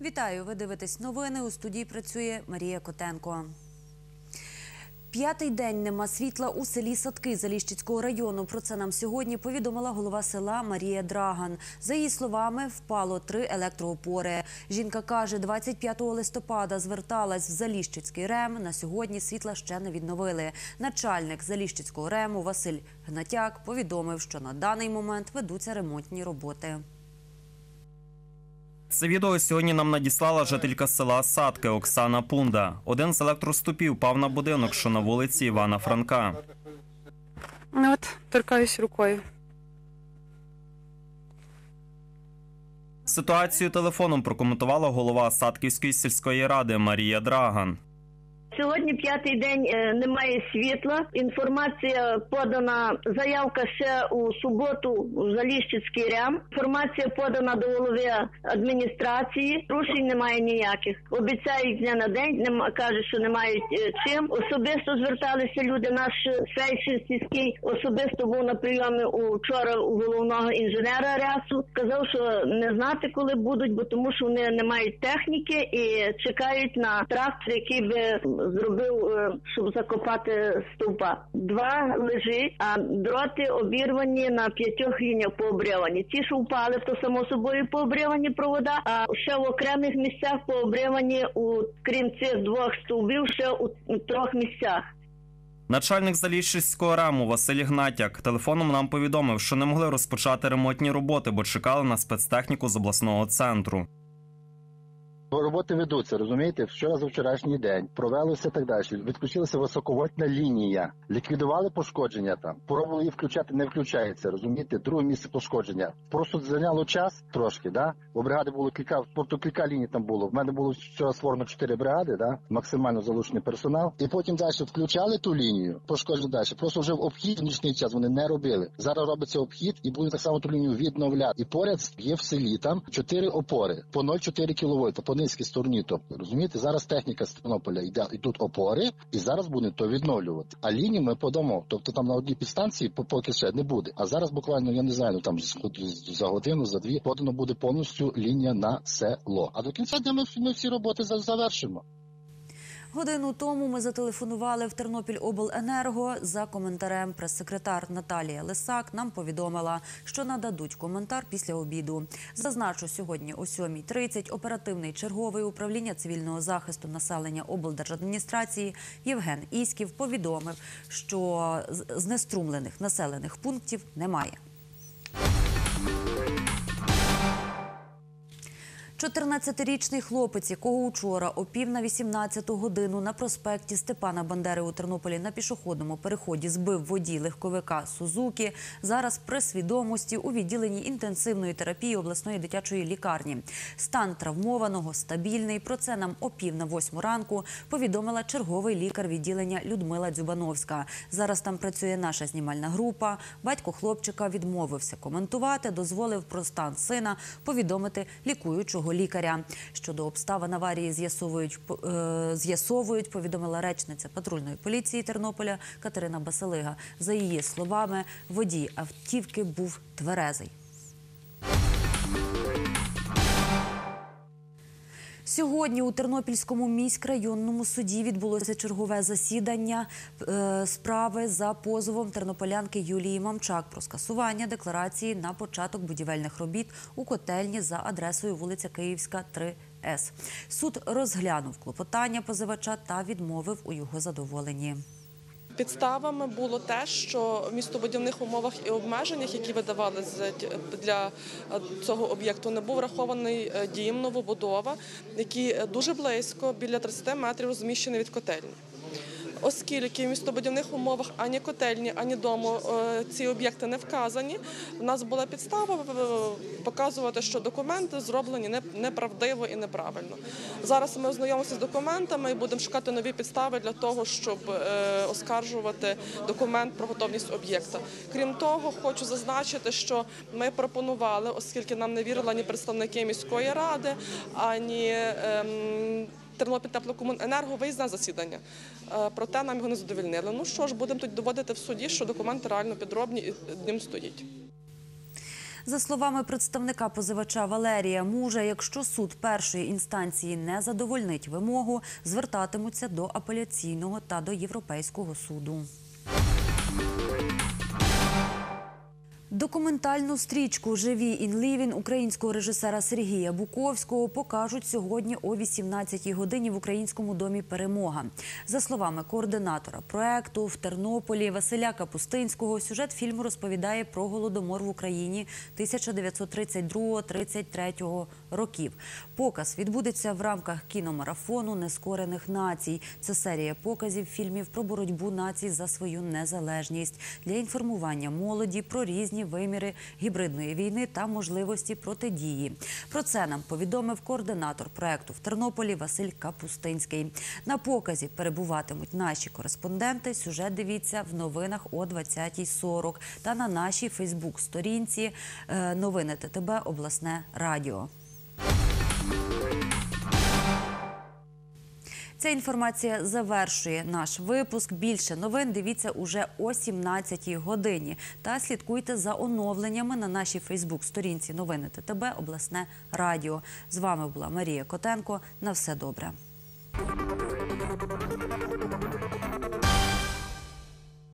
Вітаю! Ви дивитесь новини. У студії працює Марія Котенко. П'ятий день нема світла у селі Садки Заліщицького району. Про це нам сьогодні повідомила голова села Марія Драган. За її словами, впало 3 електроопори. Жінка каже, 25 листопада зверталась в Заліщицький РЕМ. На сьогодні світла ще не відновили. Начальник Заліщицького РЕМу Василь Гнатяк повідомив, що на даний момент ведуться ремонтні роботи. Це відео сьогодні нам надіслала жителька села Садки Оксана Пунда. Один з електростовпів впав на будинок, що на вулиці Івана Франка. Торкаюсь рукою. Ситуацію телефоном прокоментувала голова Садківської сільської ради Марія Драган. Сьогодні п'ятий день немає світла. Інформація подана, заявка ще у суботу в Заліщицький РЕМ. Інформація подана до голови адміністрації. Рушень немає ніяких. Обіцяють дня на день, кажуть, що не мають чим. Особисто зверталися люди. Наш фельдшер сільський особисто був на прийомі вчора у головного інженера РЕСу. Сказав, що не знати, коли будуть, бо тому що вони не мають техніки і чекають на трактор, який би зробив, щоб закопати стовпа. 2 лежить, а дроти обірвані на 5 лініях пообривані. Ті, що впали, то само собою пообривані провода, а ще в окремих місцях пообривані, крім цих 2 стовбів, ще у 3 місцях. Начальник Заліщицького РЕМу Василь Гнатяк телефоном нам повідомив, що не могли розпочати ремонтні роботи, бо чекали на спецтехніку з обласного центру. Роботи ведуться, розумієте? Вчора за вчорашній день провелося так далі. Відключилася високовольтна лінія, ліквідували пошкодження там. Пробували її включати, не включається, розумієте? Друге місце пошкодження. Просто зайняло час трошки, да? У бригади було кілька ліній там було. В мене було вчора створено 4 бригади, да? Максимально залучений персонал. І потім далі включали ту лінію, пошкодження далі. Просто вже в обхід в нічний час вони не робили. Зараз робиться обхід і будуть так само ту лінію відновляти. І поряд є в селі там 4 опори по 0,4 кВт, по низькій стороні, тобто, розумієте, зараз техніка з Тернополя йде, йдуть опори, і зараз будемо то відновлювати. А лінії ми подамо, тобто там на одній підстанції поки ще не буде. А зараз буквально, я не знаю, там за годину, за 2 подано буде повністю лінія на село. А до кінця дня ми всі роботи завершимо. Годину тому ми зателефонували в Тернопільобленерго за коментарем. Прес-секретар Наталія Лисак нам повідомила, що нададуть коментар після обіду. Зазначу, сьогодні о 7:30 оперативний черговий управління цивільного захисту населення облдержадміністрації Євген Іськів повідомив, що знеструмлених населених пунктів немає. 14-річний хлопець, якого учора о 17:15 на проспекті Степана Бандери у Тернополі на пішохідному переході збив водій легковика «Сузукі», зараз при свідомості у відділенні інтенсивної терапії обласної дитячої лікарні. Стан травмованого стабільний. Про це нам о 7:45 ранку повідомила черговий лікар відділення Людмила Дзюбановська. Зараз там працює наша знімальна група. Батько хлопчика відмовився коментувати, дозволив про стан сина повідомити лікуючого лікаря. Щодо обставин аварії з'ясовують, повідомила речниця патрульної поліції Тернополя Катерина Басилига. За її словами, водій автівки був тверезий. Сьогодні у Тернопільському міськрайонному суді відбулося чергове засідання справи за позовом тернополянки Юлії Мамчак про скасування декларації на початок будівельних робіт у котельні за адресою вулиця Київська, 3С. Суд розглянув клопотання позивача та відмовив у його задоволенні. Підставами було те, що в містобудівних умовах і обмеженнях, які видавалися для цього об'єкту, не був врахований дім новобудова, який дуже близько, біля 30 метрів, розміщений від котельні. Оскільки в містобудівних умовах ані котельні, ані дому ці об'єкти не вказані, у нас була підстава показувати, що документи зроблені неправдиво і неправильно. Зараз ми ознайомимося з документами і будемо шукати нові підстави для того, щоб оскаржувати документ про готовність об'єкта. Крім того, хочу зазначити, що ми пропонували, оскільки нам не вірили ані представники міської ради, ані Тернопільтеплокомуненерго, виїзне засідання. Проте нам його не задовольнили. Ну що ж, будемо тут доводити в суді, що документи реально підробні і ним стоїть. За словами представника позивача Валерія Мужа, якщо суд першої інстанції не задовольнить вимогу, звертатимуться до апеляційного та до Європейського суду. Документальну стрічку «Живі ін Лівін» українського режисера Сергія Буковського покажуть сьогодні о 18-й годині в Українському домі «Перемога». За словами координатора проекту в Тернополі Василя Капустинського, сюжет фільму розповідає про Голодомор в Україні 1932-33 років. Показ відбудеться в рамках кіномарафону «Нескорених націй». Це серія показів фільмів про боротьбу націй за свою незалежність, для інформування молоді про різні виміри гібридної війни та можливості протидії. Про це нам повідомив координатор проекту в Тернополі Василь Капустинський. На показі перебуватимуть наші кореспонденти. Сюжет дивіться в новинах о 20:40 та на нашій фейсбук-сторінці «Новини ТТБ. Обласне радіо». Ця інформація завершує наш випуск. Більше новин дивіться уже о 17-й годині. Та слідкуйте за оновленнями на нашій фейсбук-сторінці «Новини ТТБ. Обласне радіо». З вами була Марія Котенко. На все добре.